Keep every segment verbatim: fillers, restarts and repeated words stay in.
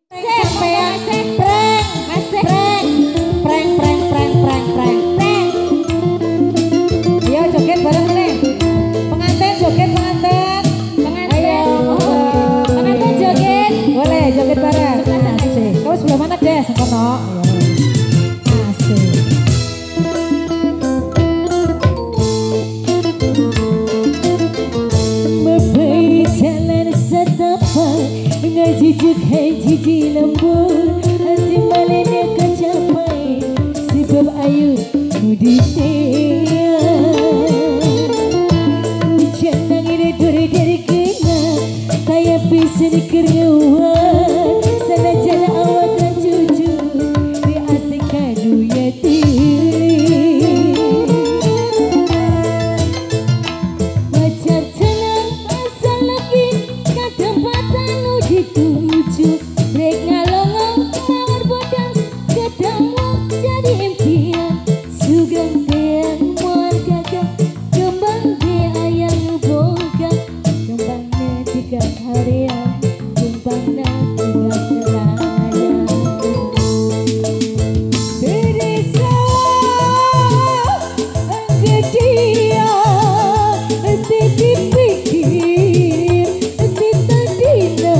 Sampean prank, asik prank, prank, prank, prank, prank, prank, prank. Ayo joget bareng nih. Pengantin joget pengantin. Pengantin. Ayo, pengantin joget. Boleh joget bareng. Asik. Kamu sebelah mana deh, Sekono? Asik. Membayi jalan setapak, ngajijuk haji lembur, hati malenya kecapai, sebab ayu muditnya. Hujan angin duri dari kena, kayak bisa dikerjauan, sana jalan awak kan cucu, diasingkan dunia diri. Wajar tenang asal lagi, ketempatan dituju, rek ngalongong mawar bodas, ketemu jadi impian, sugeng tean muar gagah, kembang dia ayang boga, kembangnya tiga harian, kembangnya tiga selayang. Berisa gedia, dipikir, ditadina,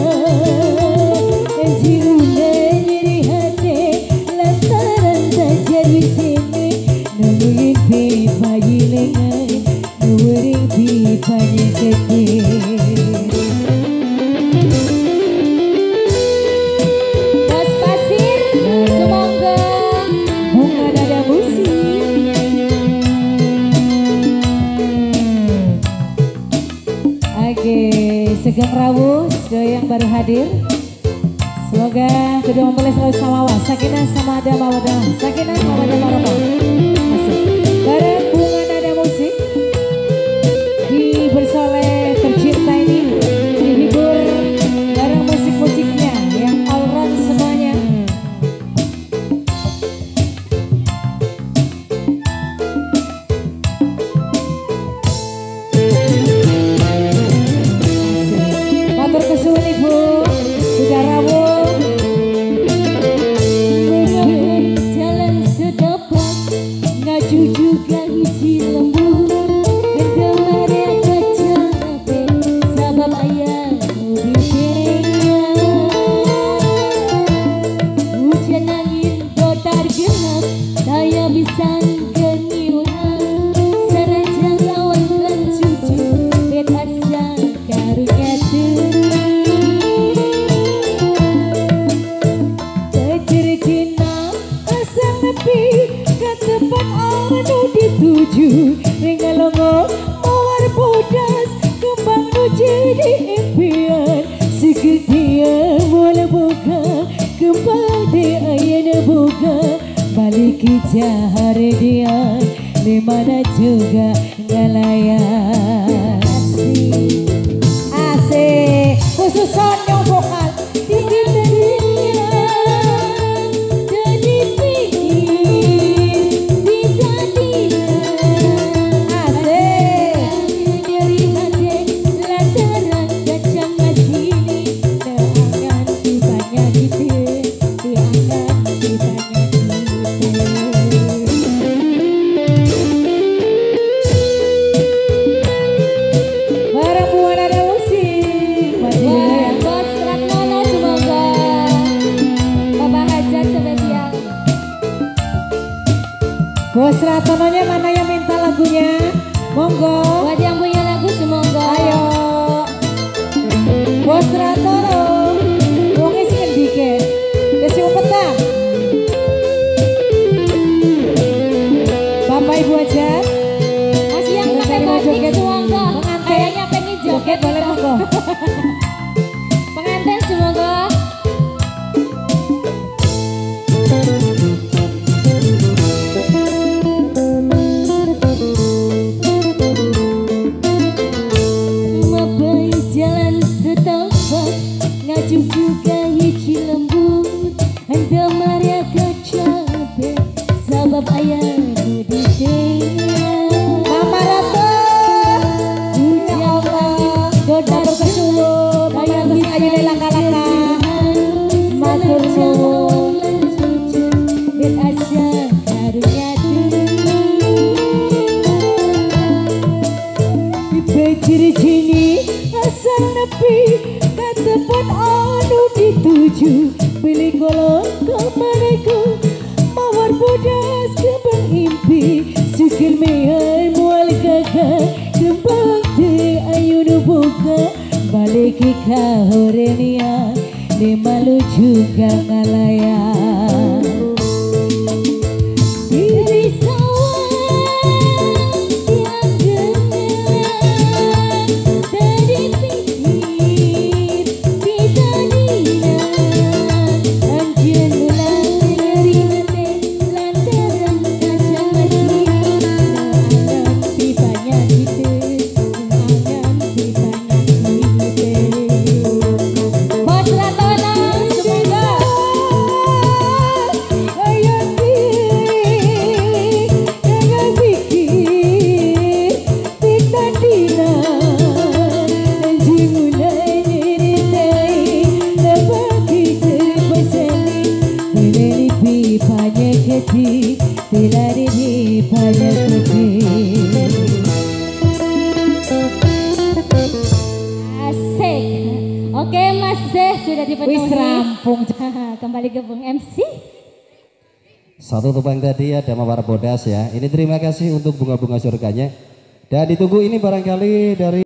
jiuna nyeri hati, lantaran saja di sini, nungguin pipa lengan, nungguin pipanya gede. Bos pasir, semoga bunga dada musik. Oke, Sugeng Rawuh yang baru hadir. Semoga kedua mempelai selalu samawa, sakinah sama ada mawadah, sakinah mawadah warahmah. Asik. Bareng bunga nada musik di bersoleh tercinta ini dihibur bareng musik-musiknya yang all round semuanya. Matur kesuwun Ibu, sudah rawuh. Jalan sedapat, ngaju juga hiji lembu, kendamaria kaca ape, sabab ayah mudiknya. Hujan angin dotar gelap, daya bisan keniunan, saraja lawan kan cucu, bet asa karunya teri. Terkena asal nepi, ketepan anu dituju, ringalongo mawar bodas, kembang nu jadi impian, segedia bola boga, kembang dia ayana boga, balik jahare dia, dimana juga ngalayan. Asik, asik, khusus yang vokal tinggi tingginya, jadi pikir ditadina. Asik, nyeri hati lantaran kacang masini, diangkat tibanya gitu, diangkat tibanya gitu. Barang buah nada musik, barang Bos Ratnono semoga Bapak Hajat spesial. Bos Ratnononya mana yang minta lagunya? Monggo. Buat yang punya lagu semoga. Ayo. Bos Ratnono, wongnya sih ngendike. Desi petang. Bapak Ibu Hajat. Masih yang pakai batik semoga. Kayaknya pengen joget boleh monggo. Pengantin semoga. Mabai jalan setapak, tuju beli kolong kemariku mawar bodas kembang impi sukir mehai mual kakak kembang te ayu nubuka balik ke horenia ni malu juga ngalayan diri sawah yang gemelan dari pikir bisa dinan anjir ulang dari hati lantaran kaca masih nangan pipanya gitu nangan pipanya gitu Bos Ratono semoga ayang diri jangan pikir kita dinan anjing mulai nyeritai lebaki terpesali bila di pipanya ketik bila di pipanya ketik Asik. Oke Mas Zeh sudah dipenuhi. wis rampung Kembali ke Bung M C. Satu tupang tadi ada mawar bodas ya. Ini terima kasih untuk bunga-bunga surganya. Dan ditunggu ini barangkali dari